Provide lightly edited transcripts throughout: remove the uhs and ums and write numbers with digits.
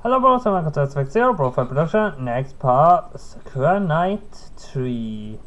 Hello bros and welcome to SFX0 Profile Production. Next part, Sakura Night 3.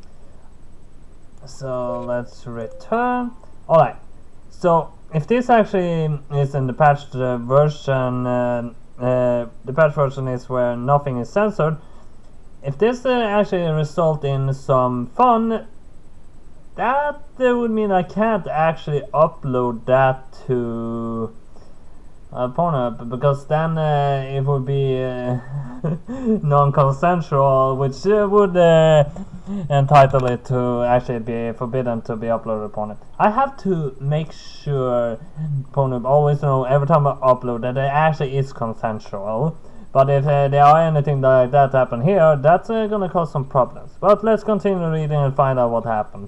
So let's return. Alright, so if this actually is in the patched version, the patched version is where nothing is censored. If this actually result in some fun, that would mean I can't actually upload that to Pornhub, because then it would be non-consensual, which would entitle it to actually be forbidden to be uploaded upon it. I have to make sure Pornhub always know every time I upload that it actually is consensual. But if there are anything like that happen here, that's gonna cause some problems. But let's continue reading and find out what happened.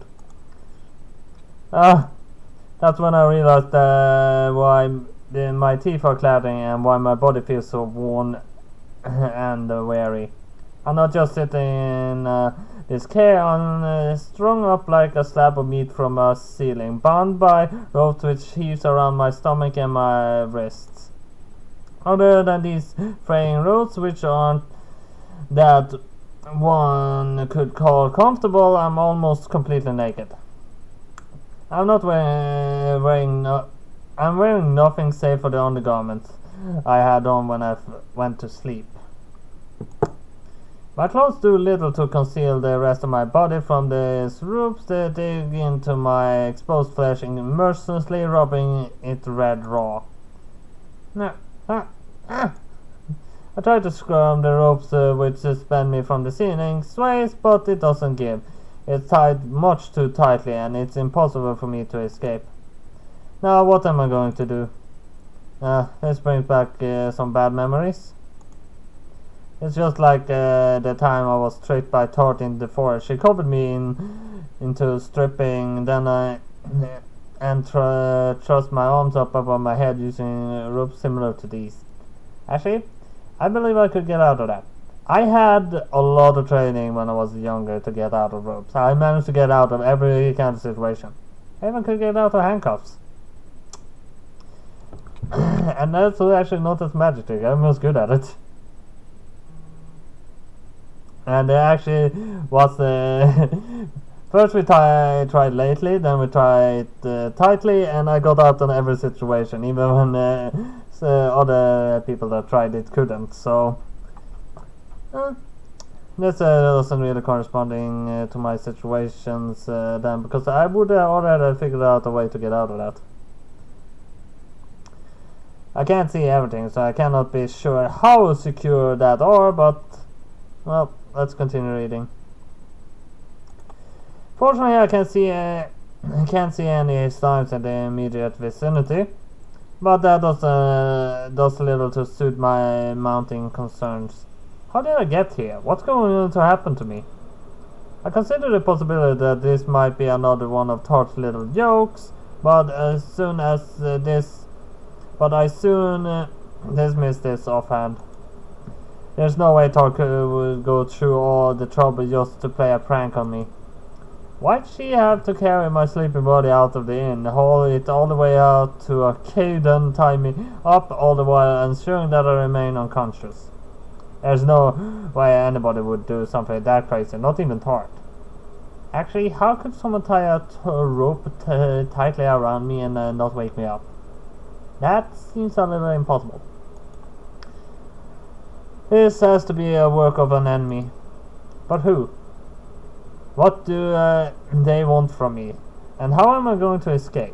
That's when I realized why my teeth are clattering and why my body feels so worn and weary. I'm not just sitting in this chair. I'm strung up like a slab of meat from a ceiling, bound by ropes which heaves around my stomach and my wrists. Other than these fraying ropes, which aren't that one could call comfortable, I'm almost completely naked. I'm not wearing nothing save for the undergarments I had on when I went to sleep. My clothes do little to conceal the rest of my body from these ropes. They dig into my exposed flesh mercilessly, rubbing it red raw. I try to scrum the ropes which suspend me from the ceiling, sways, but it doesn't give. It's tied much too tightly, and it's impossible for me to escape. Now, what am I going to do? This brings back some bad memories. It's just like the time I was tricked by Tort in the forest. She covered me into stripping, then I thrust my arms up above my head using ropes similar to these. Actually, I believe I could get out of that. I had a lot of training when I was younger to get out of ropes. I managed to get out of every kind of situation. I even could get out of handcuffs. And that's actually not as magic. I'm most good at it. And there actually was first we tried lately, then we tried tightly, and I got out in every situation, even when other people that tried it couldn't. So this wasn't really corresponding to my situations then, because I would already figured out a way to get out of that. I can't see everything, so I cannot be sure how secure that are, but well, let's continue reading. Fortunately, I can't see any signs in the immediate vicinity, but that does little to suit my mounting concerns. How did I get here? What's going to happen to me? I consider the possibility that this might be another one of Tort's little jokes, but I soon dismiss this offhand. There's no way Tort would go through all the trouble just to play a prank on me. Why'd she have to carry my sleeping body out of the inn, haul it all the way out to a cave, then tie me up all the while ensuring that I remain unconscious? There's no way anybody would do something that crazy, not even Tort. Actually, how could someone tie a rope tightly around me and not wake me up? That seems a little impossible. This has to be a work of an enemy. But who? What do they want from me? And how am I going to escape?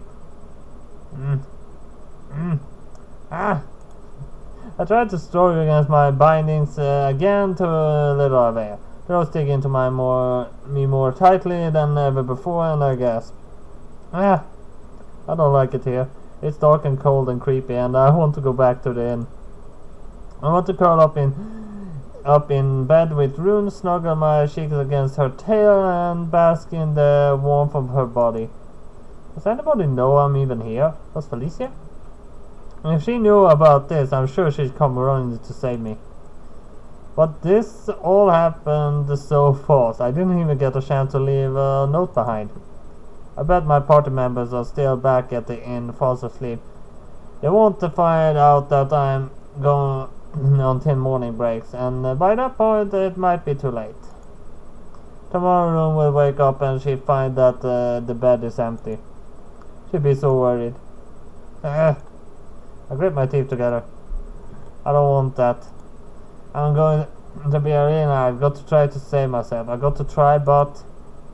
I tried to struggle against my bindings again to little avail. The ropes dig into me more tightly than ever before, and I gasp. I don't like it here. It's dark and cold and creepy, and I want to go back to the inn. I want to curl up in bed with Rune, snuggle my cheeks against her tail, and bask in the warmth of her body. Does anybody know I'm even here? Was Felicia? If she knew about this, I'm sure she'd come running to save me. But this all happened so fast, I didn't even get a chance to leave a note behind. I bet my party members are still back at the inn, fast asleep. They won't find out that I'm until morning breaks, and by that point it might be too late. Tomorrow will wake up and she'll find that the bed is empty. She'll be so worried. I grip my teeth together. I don't want that. I'm going to be arena. I've got to try to save myself. I've got to try, but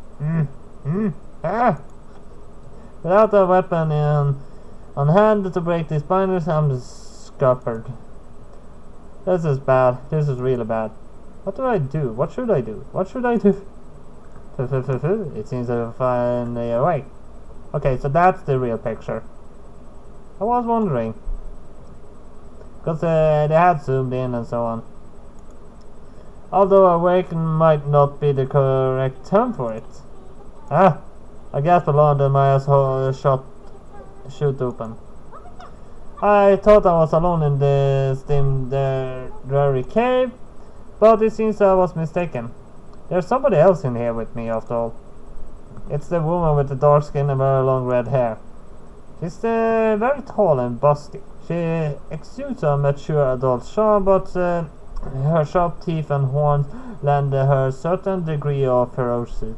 without a weapon on hand to break these binders, I'm scuppered. This is bad. This is really bad. What do I do? What should I do? What should I do? It seems to find a way. Okay, so that's the real picture. I was wondering. Because they had zoomed in and so on. Although awaken might not be the correct term for it. I gasped along and my asshole shoot open. I thought I was alone in this dreary cave, but it seems I was mistaken. There's somebody else in here with me after all. It's the woman with the dark skin and very long red hair. She's very tall and busty. She exudes a mature adult charm, but her sharp teeth and horns lend her a certain degree of ferocity.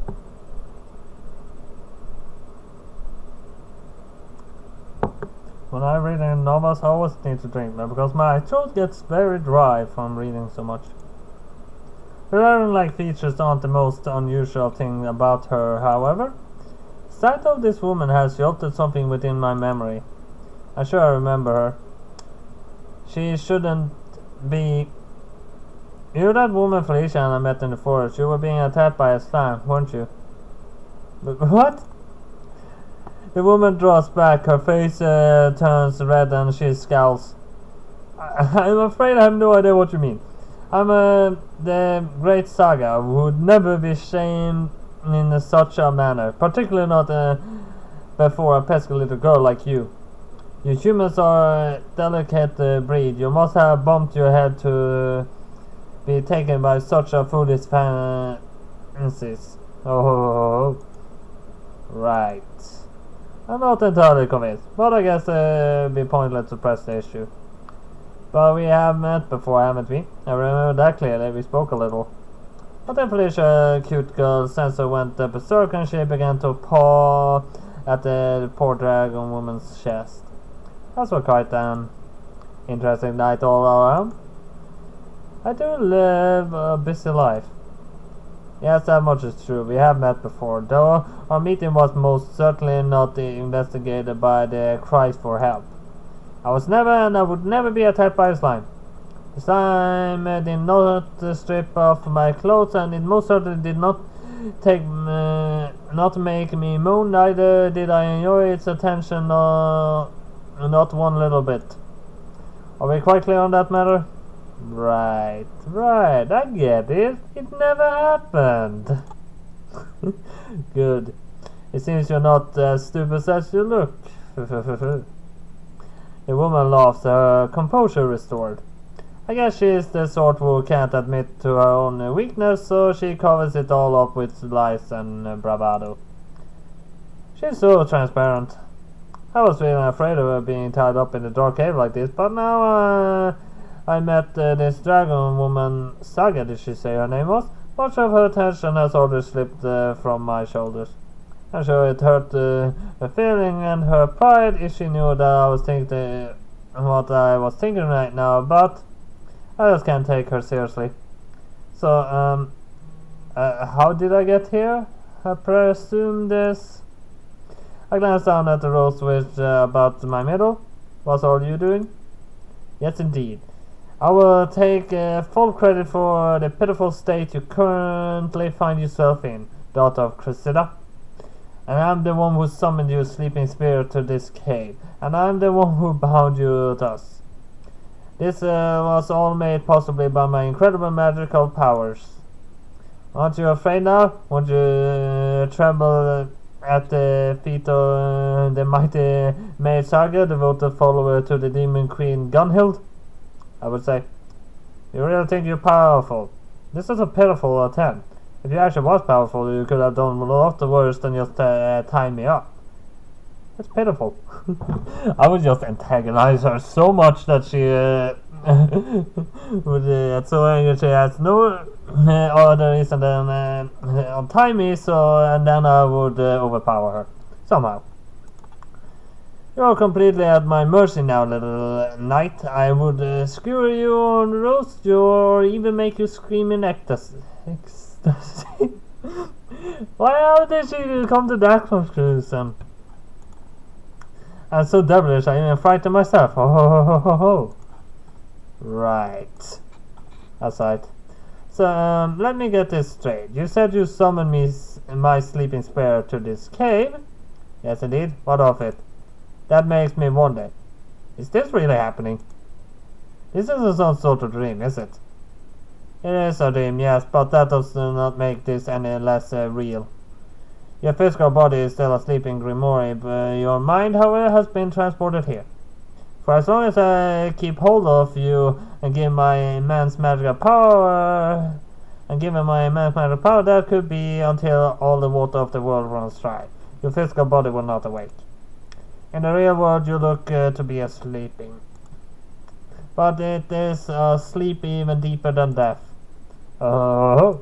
When I read in novels, I always need to drink them because my throat gets very dry from reading so much. Her iron-like features aren't the most unusual thing about her, however. The sight of this woman has jolted something within my memory. I'm sure I remember her. She shouldn't be... You're that woman Felicia I met in the forest. You were being attacked by a slime, weren't you? What? The woman draws back, her face turns red and she scowls. I'm afraid I have no idea what you mean. I'm the great Saga who would never be shamed in such a manner, particularly not before a pesky little girl like you. You humans are a delicate breed. You must have bumped your head to be taken by such a foolish fancies. Oh, right. I'm not entirely convinced, but I guess it'd be pointless to press the issue. But we have met before, haven't we? I remember that clearly. We spoke a little. But then Felicia, cute girl, sensor went berserk and she began to paw at the poor dragon woman's chest. That's what quite an interesting night all around. I do live a busy life. Yes, that much is true. We have met before, though our meeting was most certainly not investigated by the cries for help. I was never and I would never be attacked by a slime. The slime did not strip off my clothes, and it most certainly did not make me moan. Neither did I enjoy its attention, not one little bit. Are we quite clear on that matter? Right, I get it. It never happened. Good. It seems you're not as stupid as you look. The woman laughs, her composure restored. I guess she is the sort who can't admit to her own weakness, so she covers it all up with lies and bravado. She's so transparent. I was feeling afraid of her being tied up in the dark cave like this, but now I met this dragon woman, Saga, did she say her name was? Much of her attention has already slipped from my shoulders. I'm sure it hurt her feeling and her pride if she knew that I was thinking what I was thinking right now, but I just can't take her seriously. So, how did I get here? I presume this. I glanced down at the rose switch about my middle. What's all you doing? Yes, indeed. I will take full credit for the pitiful state you currently find yourself in, daughter of Cressida. And I'm the one who summoned you, sleeping spirit, to this cave. And I'm the one who bound you thus. This was all made possibly by my incredible magical powers. Aren't you afraid now? Won't you tremble at the feet of the mighty Maid Saga, devoted follower to the demon queen Gunhild? I would say. You really think you're powerful? This is a pitiful attempt. If you actually was powerful, you could have done a lot worse than just tie me up. It's pitiful. I would just antagonize her so much that she So angry she has no other reason than untie me, so and then I would overpower her somehow. You're completely at my mercy now, little knight. I would skewer you or roast you or even make you scream in ecstasy. Why did she come to that conclusion? I'm so devilish, I even frightened myself. Ho ho ho ho ho ho. Right. That's right. So, let me get this straight. You said you summoned me, my sleeping spirit, to this cave? Yes, indeed. What of it? That makes me wonder. Is this really happening? This isn't some sort of dream, is it? It is a dream, yes, but that does not make this any less real. Your physical body is still asleep in Grimoire, but your mind, however, has been transported here. For as long as I keep hold of you and give my immense magical power, that could be until all the water of the world runs dry. Your physical body will not awake. In the real world, you look to be sleeping. But it is a sleep even deeper than death. Oh.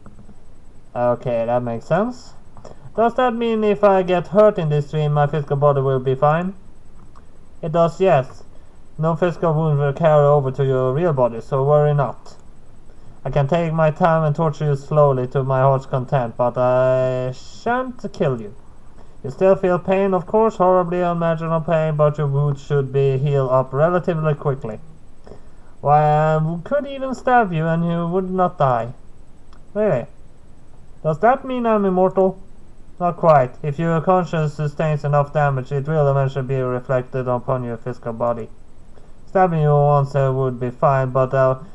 Okay, that makes sense. Does that mean if I get hurt in this dream, my physical body will be fine? It does, yes. No physical wound will carry over to your real body, so worry not. I can take my time and torture you slowly to my heart's content, but I shan't kill you. You still feel pain, of course, horribly unimaginable pain, but your wounds should be healed up relatively quickly. Why, I could even stab you and you would not die. Really? Does that mean I'm immortal? Not quite. If your conscience sustains enough damage, it will eventually be reflected upon your physical body. Stabbing you once would be fine, but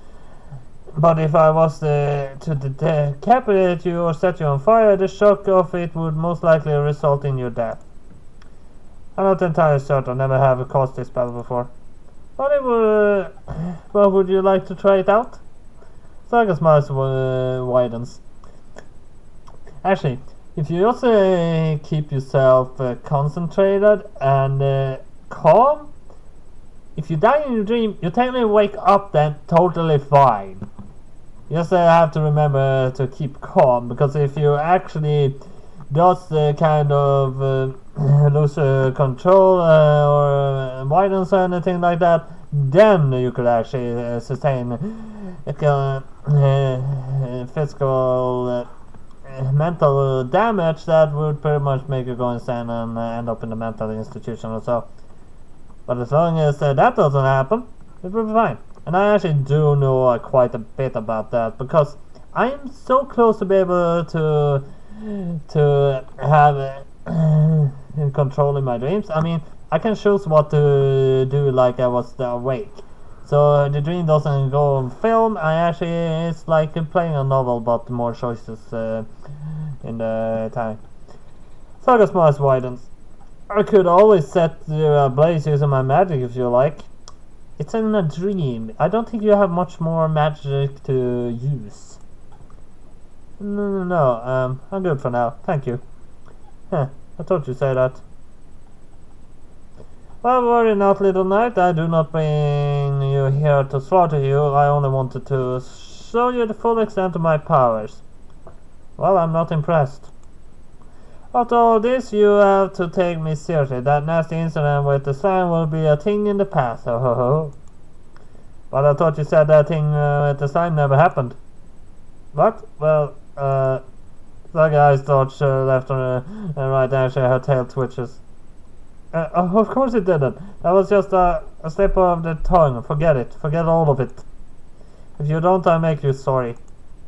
if I was to decapitate you or set you on fire, the shock of it would most likely result in your death. I'm not entirely certain, never have cast this spell before. But it would, well, would you like to try it out? Saga's mouth widens. Actually, if you also keep yourself concentrated and calm, if you die in your dream, you technically wake up then totally fine. You just have to remember to keep calm, because if you actually does kind of lose control or violence or anything like that, then you could actually sustain physical mental damage that would pretty much make you go insane and end up in a mental institution or so. But as long as that doesn't happen, it will be fine. And I actually do know quite a bit about that, because I am so close to be able to have control in my dreams. I mean, I can choose what to do like I was awake. So the dream doesn't go on film. It's like playing a novel, but more choices in the time. Saga's mouth widens. I could always set you ablaze using my magic if you like. It's in a dream. I don't think you have much more magic to use. No, I'm good for now. Thank you. I thought you'd say that. Well, worry not, little knight. I do not bring you here to slaughter you. I only wanted to show you the full extent of my powers. Well, I'm not impressed. After all this, you have to take me seriously. That nasty incident with the slime will be a thing in the past. Ho ho ho. But I thought you said that thing with the slime never happened. What? Well, the guy's dodge left and right. Actually, her tail twitches. Of course it didn't. That was just a slip of the tongue. Forget it. Forget all of it. If you don't, I'll make you sorry.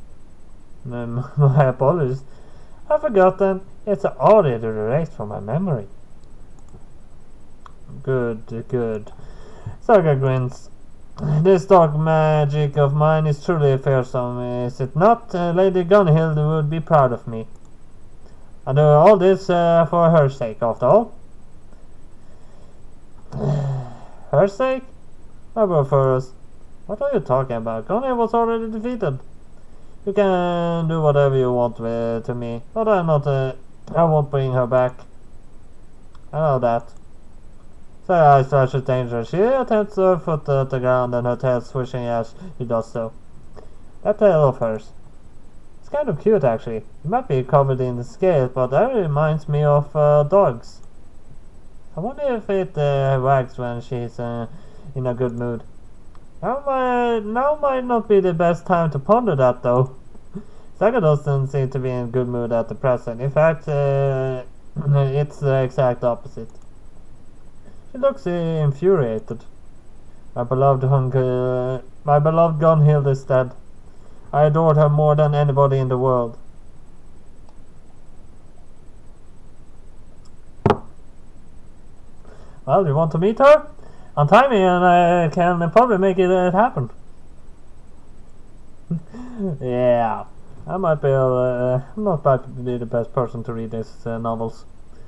My apologies. I've forgotten. It's already erased from my memory. Good. Saga grins. This dark magic of mine is truly fearsome, is it not? Lady Gunhild would be proud of me. I do all this for her sake, after all. Her sake? My brothers. What are you talking about? Gunhild was already defeated. You can do whatever you want to me, but I'm not. I won't bring her back. I know that. So I stretches dangerous. She attempts her foot at the ground and her tail swishing as she does so. That tail of hers. It's kind of cute actually. It might be covered in scales, but that reminds me of dogs. I wonder if it wags when she's in a good mood. Now might not be the best time to ponder that though. Sakura doesn't seem to be in good mood at the present. In fact, it's the exact opposite. She looks infuriated. My beloved Gunhild is dead. I adored her more than anybody in the world. Well, you want to meet her? Untie me and I can probably make it happen. Yeah, I might be not be the best person to read these novels.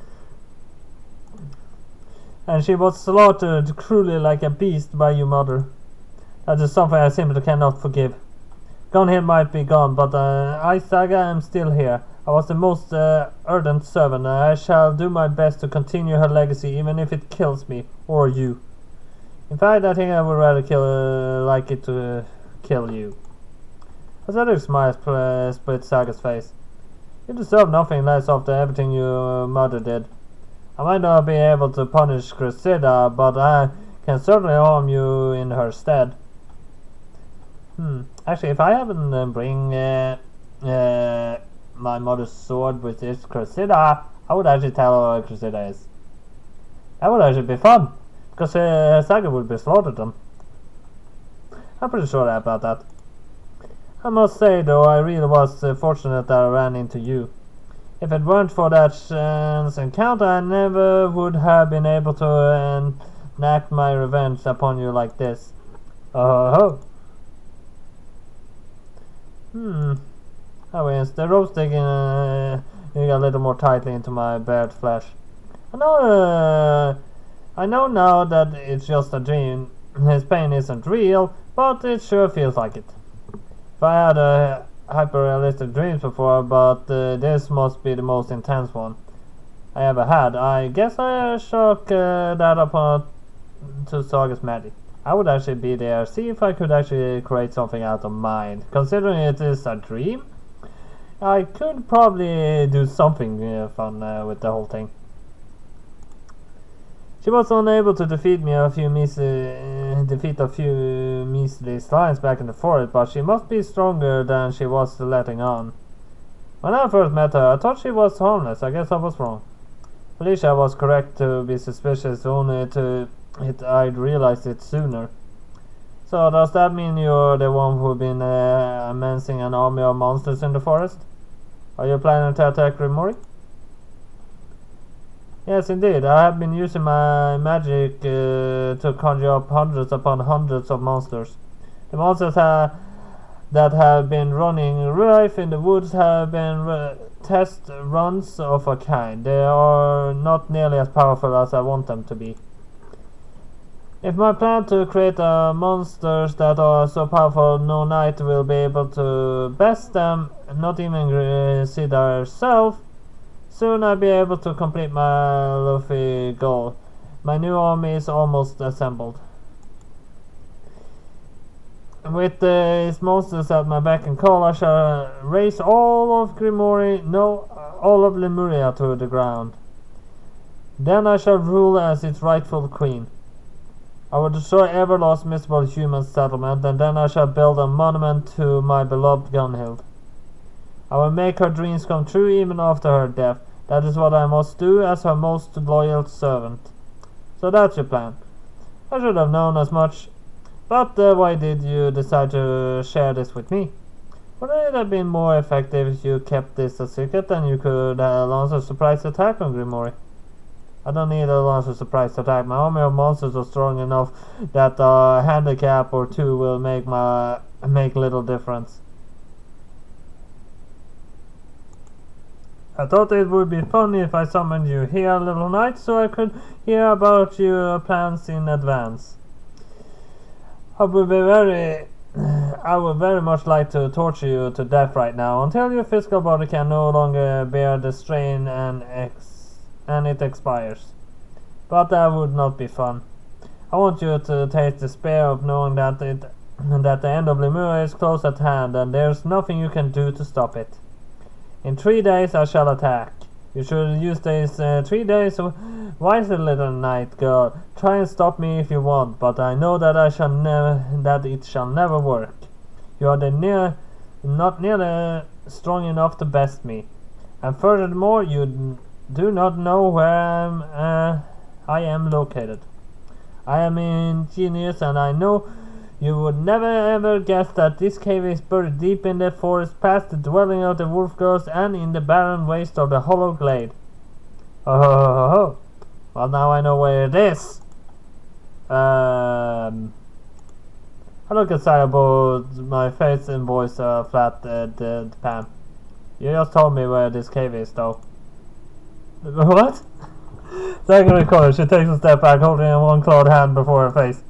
And she was slaughtered cruelly like a beast by your mother. That is something I simply cannot forgive. Gunhild might be gone, but I, Saga, am still here. I was the most ardent servant, and I shall do my best to continue her legacy, even if it kills me, or you. In fact, I think I would rather like it to kill you. A sudden smile split Saga's face. You deserve nothing less after everything your mother did. I might not be able to punish Cressida, but I can certainly harm you in her stead. Actually, if I haven't bring my mother's sword, which is Cressida, I would actually tell her what Cressida is. That would actually be fun, because Saga would be slaughtered them. I'm pretty sure about that. I must say, though, I really was fortunate that I ran into you. If it weren't for that chance encounter, I never would have been able to enact my revenge upon you like this. Oh. Anyways, the rope's digging a little more tightly into my bared flesh. I know now that it's just a dream. His pain isn't real, but it sure feels like it. If I had hyper-realistic dreams before, but this must be the most intense one I ever had. I guess I shook that upon to Saga's magic. I would actually be there, see if I could actually create something out of mind. Considering it is a dream, I could probably do something fun with the whole thing. She was unable to defeat a few measly slimes back in the forest, but she must be stronger than she was letting on. When I first met her, I thought she was harmless. I guess I was wrong. Felicia was correct to be suspicious, only I'd realized it sooner. So does that mean you're the one who's been amassing an army of monsters in the forest? Are you planning to attack Rimori? Yes, indeed. I have been using my magic to conjure up hundreds upon hundreds of monsters. The monsters that have been running rife in the woods have been test runs of a kind. They are not nearly as powerful as I want them to be. If my plan to create monsters that are so powerful no knight will be able to best them, not even Cressida herself, soon I'll be able to complete my Luffy goal. My new army is almost assembled. With these monsters at my beck and call, I shall raise all of all of Lemuria to the ground. Then I shall rule as its rightful queen. I will destroy every last miserable human settlement, and then I shall build a monument to my beloved Gunhild. I will make her dreams come true even after her death. That is what I must do as her most loyal servant. So that's your plan. I should have known as much. But why did you decide to share this with me? Would it have been more effective if you kept this a secret and you could launch a surprise attack on Rimori? I don't need a launch a surprise attack. My army of monsters are strong enough that a handicap or two will make little difference. I thought it would be funny if I summoned you here, little knight, so I could hear about your plans in advance. I would very much like to torture you to death right now, until your physical body can no longer bear the strain and it expires. but that would not be fun. I want you to taste the despair of knowing that the end of Lemur is close at hand, and there's nothing you can do to stop it. In 3 days I shall attack. You should use these 3 days wisely, little night girl. Try and stop me if you want, but I know that it shall never work. You are not nearly strong enough to best me, and furthermore, you do not know where I am located. I am ingenious, and I know you would never ever guess that this cave is buried deep in the forest, past the dwelling of the wolf girls, and in the barren waste of the hollow glade. Oh, well, now I know where it is. I look inside about my face and voice flat the pan. You just told me where this cave is, though. What? Second recorder, she takes a step back, holding in one clawed hand before her face.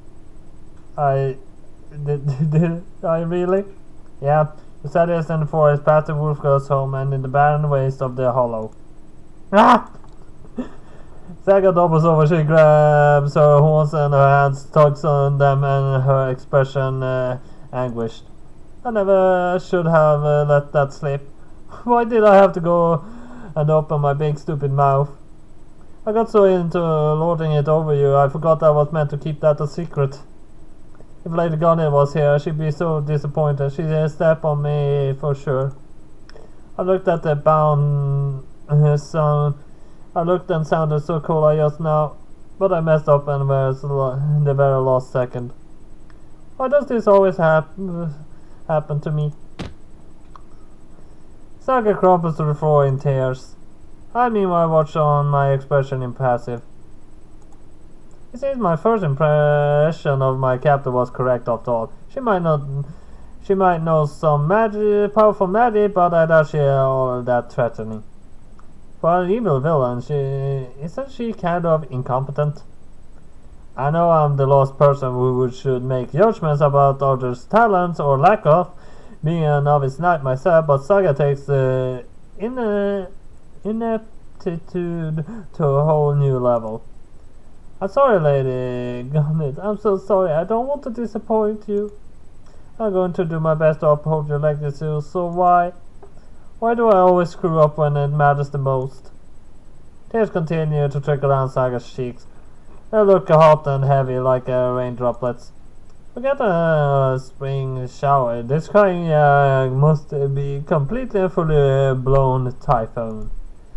Did I really? Yeah, you said it's in the forest, past the wolf girl's home, and in the barren waste of the hollow. Ah! Saga doubles over, she grabs her horns and her hands, tugs on them, and her expression anguished. I never should have let that slip. Why did I have to go and open my big stupid mouth? I got so into lording it over you, I forgot I was meant to keep that a secret. If Lady Garnet was here, she'd be so disappointed. She'd step on me for sure. I looked at the bound sound. I looked and sounded so cool just now, but I messed up and was in the very last second. Why does this always happen to me? Saga crumples to the floor in tears. I meanwhile watch on, my expression impassive. It seems my first impression of my captor was correct after all. She might know some powerful magic, but I doubt she all that threatening. For an evil villain, isn't she kind of incompetent? I know I'm the last person who should make judgments about others' talents or lack of, being a novice knight myself, but Saga takes ineptitude to a whole new level. I'm sorry, Lady Garnet. I'm so sorry. I don't want to disappoint you. I'm going to do my best to uphold your legacy, so why do I always screw up when it matters the most? Tears continue to trickle down Saga's cheeks. They look hot and heavy like rain droplets. Forget a spring shower. This crying must be completely and fully blown typhoon.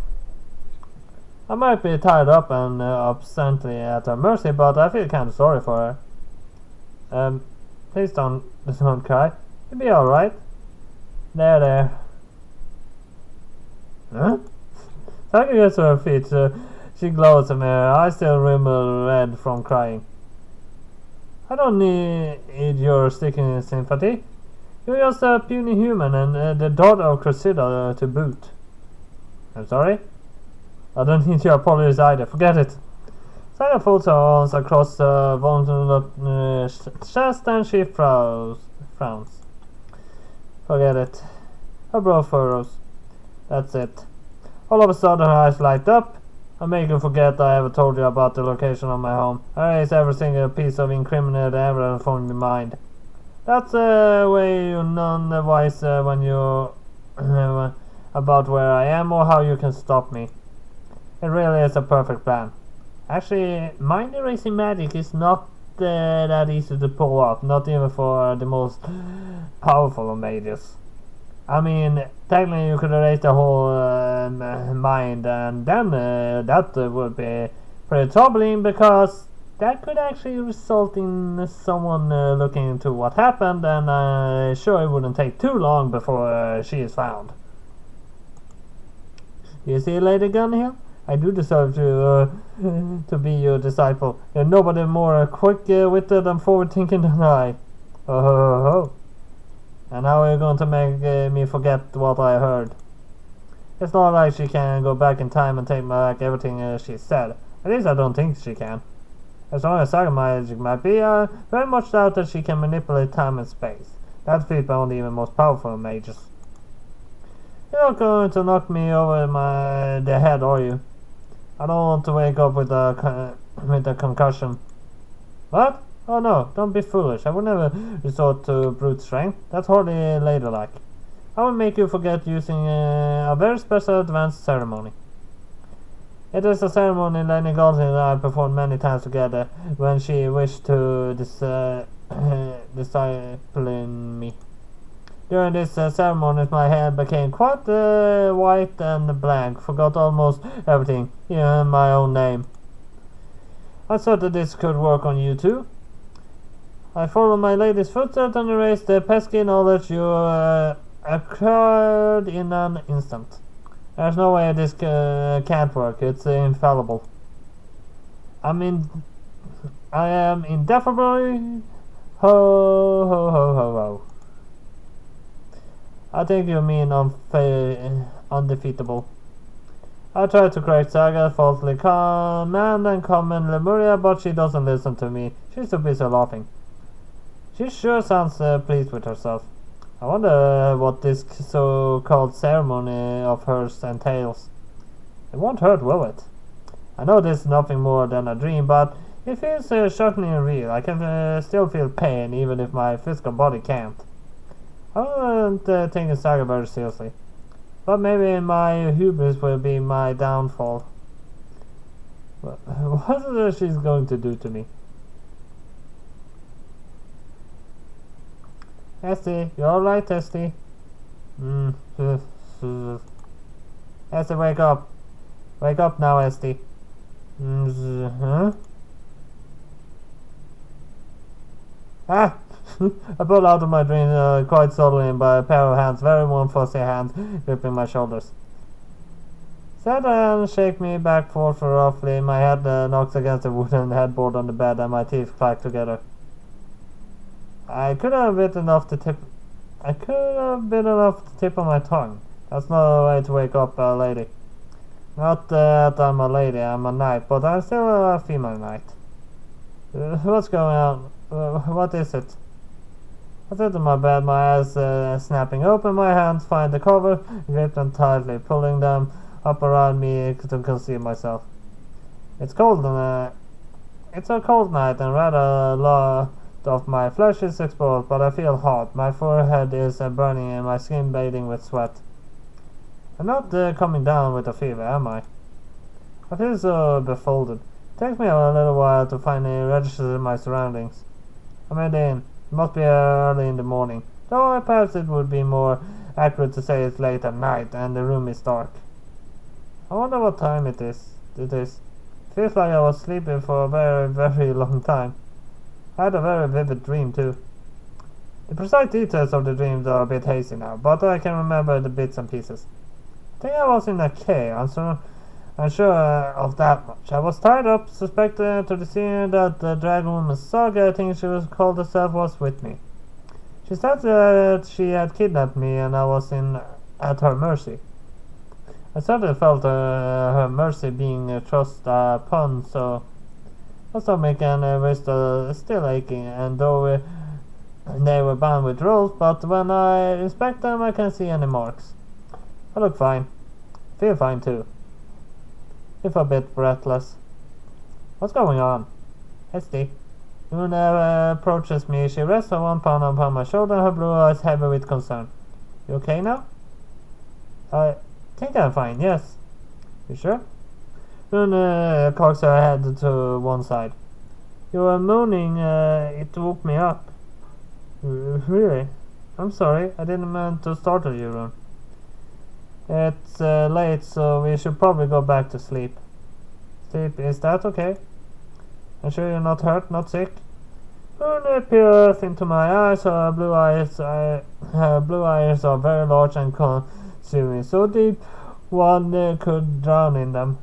I might be tied up and absently at her mercy, but I feel kind of sorry for her. Please don't cry. You'll be alright. There. Huh? Saga gets to her feet. She glows at me. Her eyes still rimble red from crying. I don't need your sticking sympathy. You're just a puny human and the daughter of Cressida to boot. I'm sorry? I don't need your apologies either. Forget it. Saga folds her arms across her vulnerable chest and she frowns. Forget it. Her brow furrows. That's it. All of a sudden her eyes light up. I make you forget I ever told you about the location of my home. I erase every single piece of incriminated evidence from your mind. That's the way you're none the wiser when you're about where I am or how you can stop me. It really is a perfect plan. Actually, mind erasing magic is not that easy to pull off, not even for the most powerful of mages. I mean, technically you could erase the whole mind, and then that would be pretty troubling, because that could actually result in someone looking into what happened, and I'm sure it wouldn't take too long before she is found. You see, Lady Gunhill? I do deserve to be your disciple. There's nobody more quick-witted and forward-thinking than I. Oh. And how are you going to make me forget what I heard? It's not like she can go back in time and take back everything she said. At least I don't think she can. As long as Saga magic might be, I very much doubt that she can manipulate time and space. That's feat by only even most powerful mages. You're not going to knock me over the head, are you? I don't want to wake up with with a concussion. What? Oh no, don't be foolish. I would never resort to brute strength. That's hardly ladylike. I will make you forget using a very special advanced ceremony. It is a ceremony Lady Golding and I performed many times together when she wished to discipline me. During this ceremony, my hair became quite white and blank, forgot almost everything, even my own name. I thought that this could work on you too. I followed my lady's footsteps and erased the pesky knowledge you acquired in an instant. There's no way this can't work. It's infallible. I am indefinitely ho ho ho ho ho. I think you mean undefeatable. I tried to correct Saga, falsely command and comment Lemuria, but she doesn't listen to me. She's too busy laughing. She sure sounds pleased with herself. I wonder what this so-called ceremony of hers entails. It won't hurt, will it? I know this is nothing more than a dream, but it feels shockingly real. I can still feel pain, even if my physical body can't. I wasn't taking Saga very seriously, but maybe my hubris will be my downfall. What is she going to do to me? Esty, you alright, Esty? Esty, wake up. Wake up now, Esty. Huh? Ah! I pulled out of my dream quite suddenly by a pair of hands, very warm, fuzzy hands, gripping my shoulders. Sit and shake me back forth roughly. My head knocks against the wooden headboard on the bed and my teeth clack together. I could have bit enough to tip on my tongue. That's not a way to wake up a lady. Not that I'm a lady, I'm a knight, but I'm still a female knight. What's going on? What is it? I sit in my bed, my eyes snapping open, my hands find the cover, grip them tightly, pulling them up around me to conceal myself. It's cold and it's a cold night and rather lot of my flesh is exposed, but I feel hot. My forehead is burning and my skin bathing with sweat. I'm not coming down with a fever, am I? I feel so befolded. It takes me a little while to finally register my surroundings. I'm in. It must be early in the morning, though perhaps it would be more accurate to say it's late at night and the room is dark. I wonder what time it is. It feels like I was sleeping for a very, very long time. I had a very vivid dream too. The precise details of the dreams are a bit hazy now, but I can remember the bits and pieces. I think I was in a cave, I'm sure of that much. I was tied up, suspected to the scene that the dragon woman Saga, I think she was called herself, was with me. She said that she had kidnapped me and I was at her mercy. I certainly felt her mercy being thrust upon, so my stomach and wrist still aching, and though they were bound with ropes, but when I inspect them I can't see any marks. I look fine. Feel fine too. If a bit breathless. What's going on? Esty. Luna approaches me. She rests her one palm upon my shoulder, her blue eyes heavy with concern. You okay now? I think I'm fine, yes. You sure? Luna cocks her head to one side. You were moaning, it woke me up. Really? I'm sorry, I didn't mean to startle you, Rune. It's late, so we should probably go back to sleep. Sleep, is that okay? I'm sure you're not hurt, not sick? Luna peers into my eyes, her blue eyes are very large and consuming, so deep one could drown in them.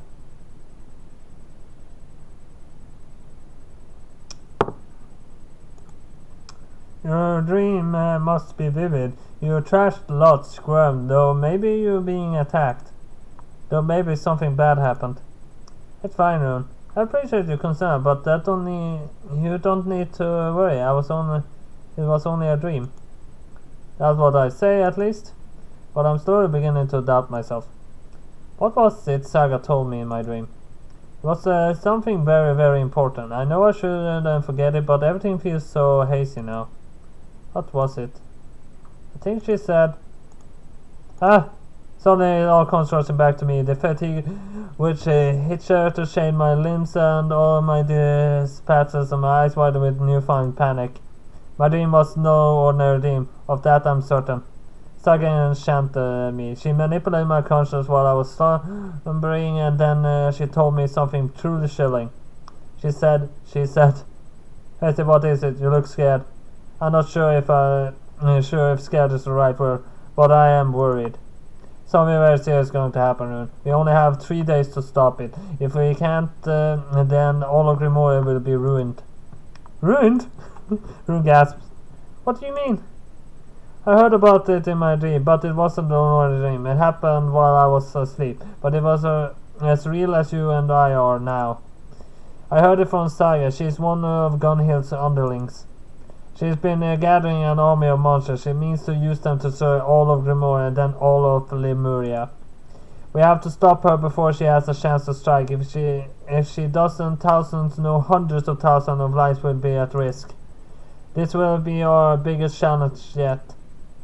Your dream must be vivid. You trashed lots, squirmed, though maybe you're being attacked. Though maybe something bad happened. It's fine, Rune. I appreciate your concern, but you don't need to worry. It was only a dream. That's what I say, at least. But I'm slowly beginning to doubt myself. What was it Saga told me in my dream? It was something very, very important. I know I shouldn't forget it, but everything feels so hazy now. What was it? I think she said... Suddenly it all comes rushing back to me. The fatigue which hit her to shade my limbs and all my dispatches and my eyes wide with newfound panic. My dream was no ordinary dream, of that I'm certain. Saga enchanted me. She manipulated my conscience while I was slumbering, and then she told me something truly chilling. She said, Hetty, what is it? You look scared. I'm not sure if scared is the right word, but I am worried. Something very serious is going to happen, Rune. We only have 3 days to stop it. If we can't, then all of Grimoire will be ruined. Ruined? Rune gasps. What do you mean? I heard about it in my dream, but it wasn't an ordinary dream. It happened while I was asleep, but it was as real as you and I are now. I heard it from Saga. She's one of Gunhill's underlings. She's been gathering an army of monsters. She means to use them to destroy all of Grimoire and then all of Lemuria. We have to stop her before she has a chance to strike. If she doesn't, thousands, no hundreds of thousands of lives will be at risk. This will be our biggest challenge yet.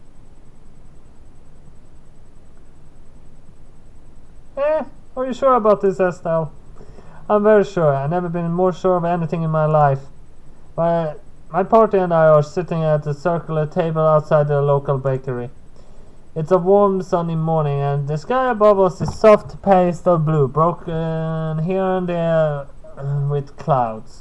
Are you sure about this, Estelle? I'm very sure. I've never been more sure of anything in my life. My party and I are sitting at a circular table outside the local bakery. It's a warm, sunny morning, and the sky above us is soft pastel blue, broken here and there with clouds.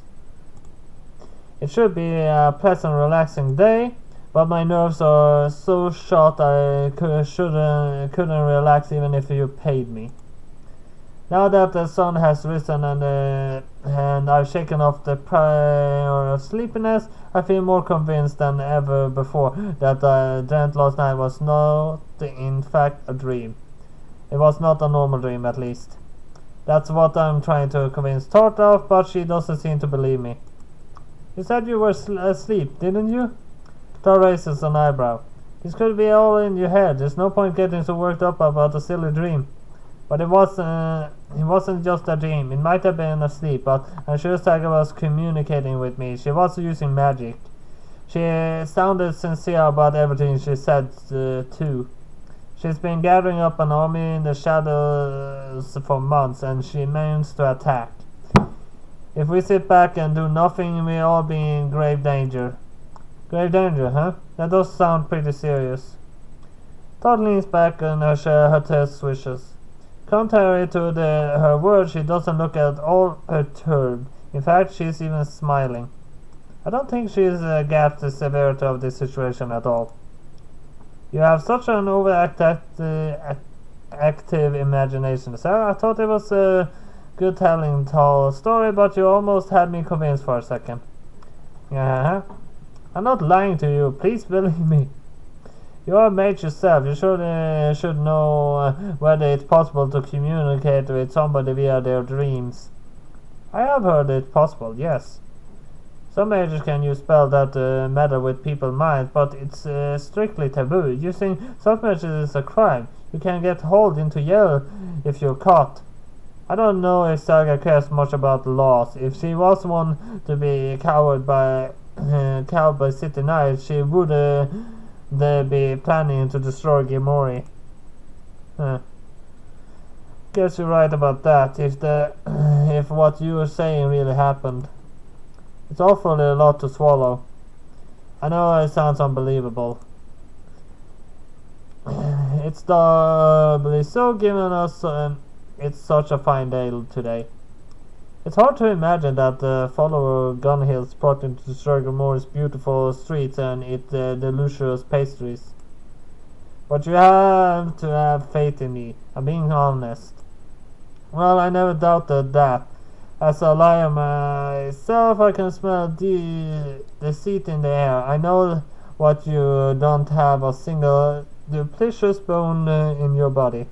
It should be a pleasant, relaxing day, but my nerves are so shot I couldn't relax even if you paid me. Now that the sun has risen and I've shaken off the prior of sleepiness, I feel more convinced than ever before that the dreamt last night was not, in fact, a dream. It was not a normal dream, at least. That's what I'm trying to convince Tart of, but she doesn't seem to believe me. You said you were asleep, didn't you? Tart raises an eyebrow. This could be all in your head. There's no point getting so worked up about a silly dream. But it wasn't just a dream. It might have been asleep, but I'm sure Saga was communicating with me. She was using magic. She sounded sincere about everything she said, too. She's been gathering up an army in the shadows for months, and she means to attack. If we sit back and do nothing, we'll all be in grave danger. Grave danger, huh? That does sound pretty serious. Todd leans back and her tail swishes. Contrary to her words, she doesn't look at all perturbed. In fact, she's even smiling. I don't think she's gasped the severity of this situation at all. You have such an overactive imagination, sir. I thought it was a good telling tall story, but you almost had me convinced for a second. I'm not lying to you. Please believe me. You're a mage yourself. You should know whether it's possible to communicate with somebody via their dreams. I have heard it possible, yes. Some mages can use spells that meddle with people's minds, but it's strictly taboo. Using such magic is a crime. You can get hauled into jail if you're caught. I don't know if Saga cares much about the laws. If she was one to be cowed by City Knights, she would they be planning to destroy Grimoire. Guess you're right about that, if what you were saying really happened. It's awfully a lot to swallow. I know it sounds unbelievable. It's doubly so given us it's such a fine day today. It's hard to imagine that the follower of Gunhill's plotting to destroy Grimoire's beautiful streets and its delicious pastries. But you have to have faith in me. I'm being honest. Well, I never doubted that. As a liar myself, I can smell deceit in the air. I know what you don't have a single duplicitous bone in your body.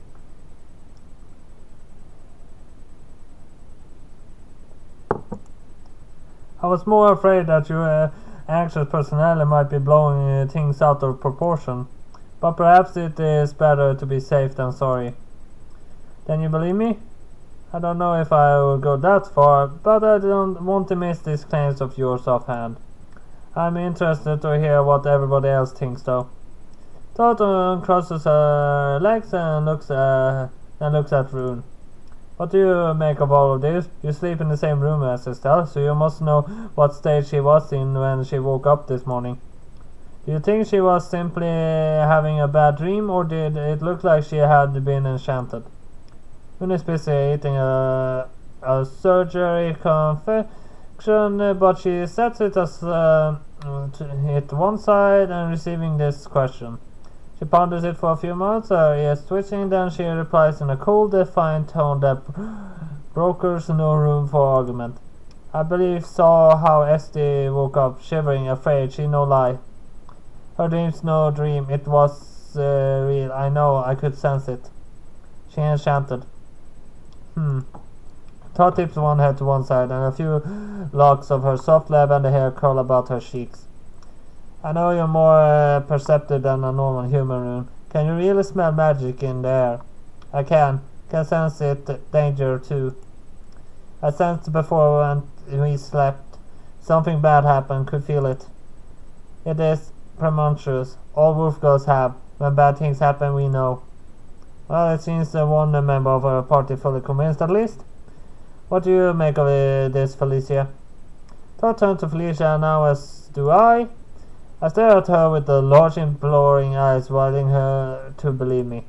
I was more afraid that your anxious personality might be blowing things out of proportion. But perhaps it is better to be safe than sorry. Then you believe me? I don't know if I will go that far, but I don't want to miss these claims of yours offhand. I'm interested to hear what everybody else thinks, though. Toto crosses her legs and looks at Rune. What do you make of all of this? You sleep in the same room as Estelle, so you must know what state she was in when she woke up this morning. Do you think she was simply having a bad dream, or did it look like she had been enchanted? Rune is busy eating a surgery confection, but she sets it as hit one side and receiving this question. She ponders it for a few moments, her ears twitching, then she replies in a cool, defiant tone that brokers no room for argument. I believe saw how Esty woke up, shivering, afraid, she no lie. Her dream's no dream, it was real, I know, I could sense it. She enchanted. Todd tips one head to one side, and a few locks of her soft lavender hair curl about her cheeks. I know you're more perceptive than a normal human, Rune. Can you really smell magic in the air? I can sense it, danger too. I sensed before when we slept. Something bad happened, could feel it. It is premonitious. All wolf girls have. When bad things happen, we know. Well, it seems one member of our party fully convinced, at least. What do you make of this, Felicia? Todd turned to Felicia, now as do I. I stare at her with the large imploring eyes, wanting her to believe me.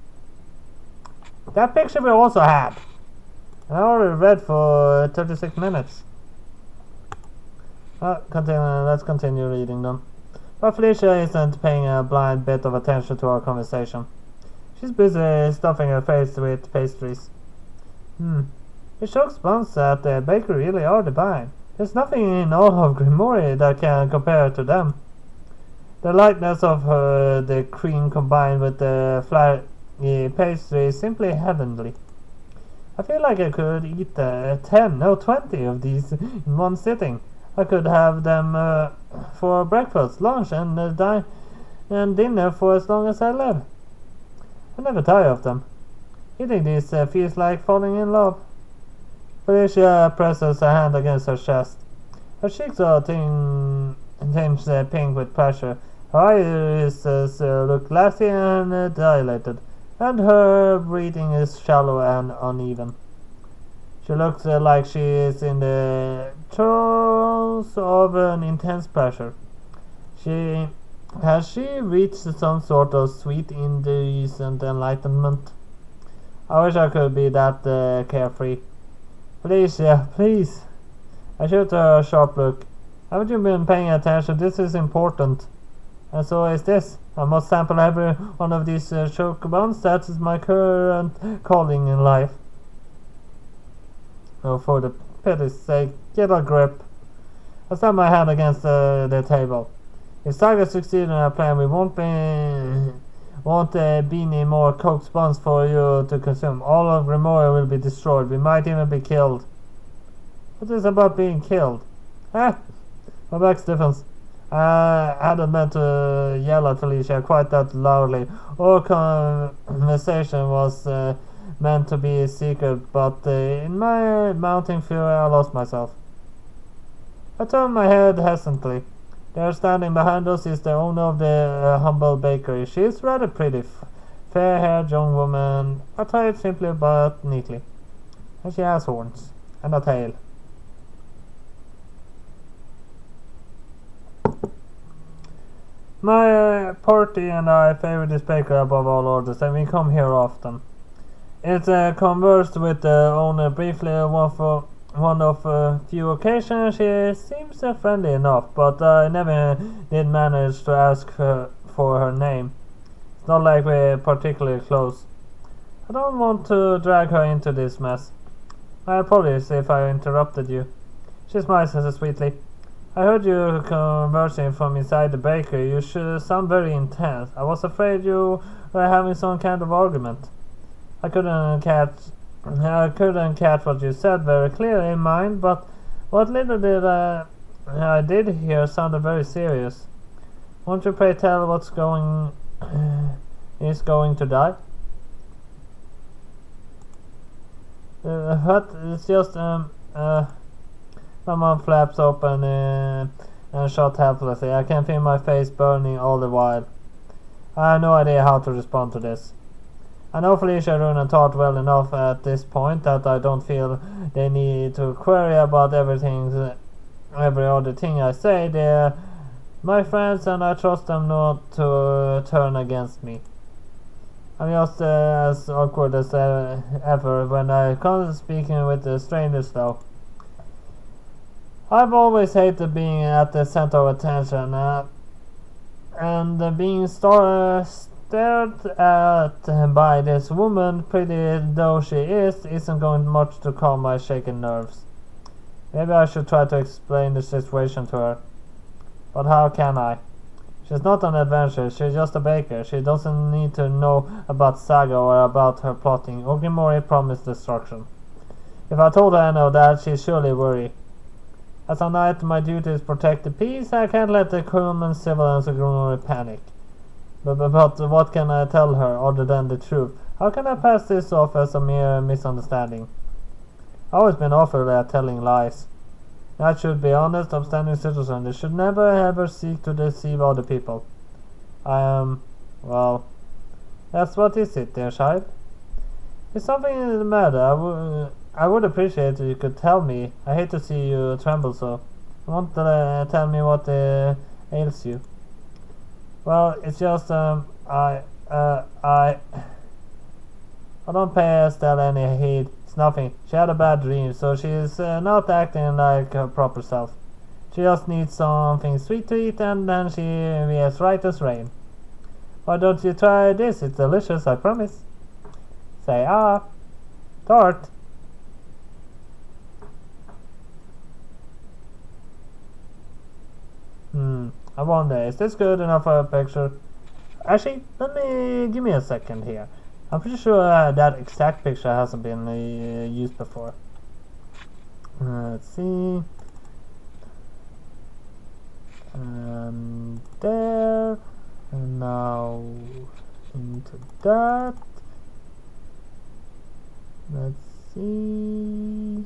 That picture we also had. I already read for 36 minutes. Let's continue reading them. But Felicia isn't paying a blind bit of attention to our conversation. She's busy stuffing her face with pastries. The chocolate buns at the bakery really are divine. There's nothing in all of Grimoire that can compare to them. The lightness of the cream combined with the flaky pastry is simply heavenly. I feel like I could eat 10, no 20 of these in one sitting. I could have them for breakfast, lunch, and dinner for as long as I live. I never tire of them. Eating these feels like falling in love. Felicia presses a hand against her chest. Her cheeks are tinged pink with pleasure. Her eyes look glassy and dilated, and her breathing is shallow and uneven. She looks like she is in the throes of an intense pleasure. Has she reached some sort of sweet indecent enlightenment? I wish I could be that carefree. Felicia, please. I shoot her a sharp look. Haven't you been paying attention? This is important. And so is this. I must sample every one of these chocobons. That is my current calling in life. Oh, for the pity's sake, get a grip. I slammed my hand against the table. If Saga succeeds in our plan, we won't be any more coke buns for you to consume. All of Grimoire will be destroyed. We might even be killed. What is about being killed? My back stiffens. I hadn't meant to yell at Felicia quite that loudly. Our conversation was meant to be secret, but in my mounting fury I lost myself. I turned my head hesitantly. There standing behind us is the owner of the humble bakery. She is rather pretty, fair-haired young woman, attired simply but neatly. And she has horns and a tail. My party and I favor this bakery above all others, and we come here often. It's conversed with the owner briefly one of a few occasions. She seems friendly enough, but I never did manage to ask her for her name. It's not like we're particularly close. I don't want to drag her into this mess. My apologies if I interrupted you. She smiles sweetly. I heard you conversing from inside the bakery. You should sound very intense. I was afraid you were having some kind of argument. I couldn't catch what you said very clearly in mind, but what little did I did hear sounded very serious. Won't you pray tell what's is going to die? But it's just my mouth flaps open and shot helplessly. I can feel my face burning all the while. I have no idea how to respond to this. I know Felicia, Rune, and Todd well enough at this point that I don't feel they need to query about every other thing I say. They're my friends and I trust them not to turn against me. I'm just as awkward as ever when I come speaking with the strangers though. I've always hated being at the center of attention and being stared at by this woman, pretty though she is, isn't going much to calm my shaken nerves. Maybe I should try to explain the situation to her. But how can I? She's not an adventurer, she's just a baker. She doesn't need to know about Saga or about her plotting. Ogimori promised destruction. If I told her any of that, she'd surely worry. As a knight, my duty is protect the peace. I can't let the common civilians of Ogimori panic. But what can I tell her other than the truth? How can I pass this off as a mere misunderstanding? I've always been awful at telling lies. I should be honest, upstanding citizen. They should never ever seek to deceive other people. Well, that's what is it, dear child? Is something the matter? I would appreciate if you could tell me. I hate to see you tremble so. You want to tell me what ails you? Well, it's just, I don't pay Estelle any heed. It's nothing. She had a bad dream, so she's not acting like her proper self. She just needs something sweet to eat, and then she be as right as rain. Why don't you try this? It's delicious, I promise. Say tart. I wonder, is this good enough for a picture? Actually, give me a second here. I'm pretty sure that exact picture hasn't been used before. Let's see. And there. And now into that. Let's see.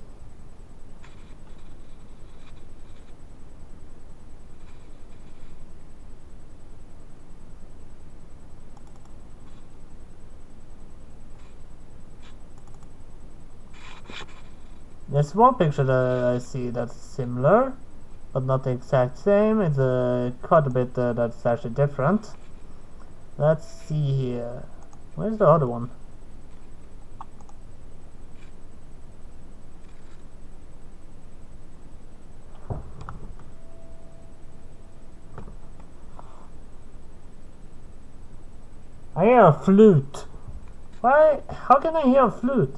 There's one picture that I see that's similar, but not the exact same. It's quite a bit that's actually different. Let's see here. Where's the other one? I hear a flute. Why? How can I hear a flute?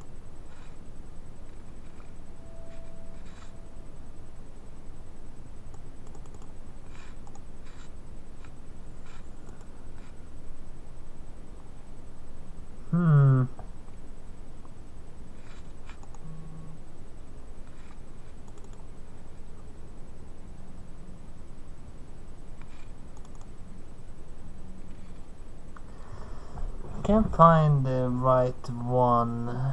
Can't find the right one.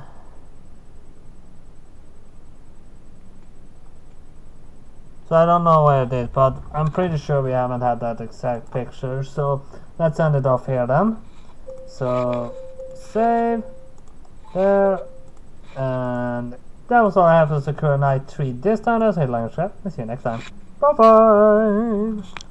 So I don't know where it is, but I'm pretty sure we haven't had that exact picture. So let's end it off here then. So save there, and that was all I have for Sakura Night 3 this time. That's Headline Trap. See you next time. Bye bye.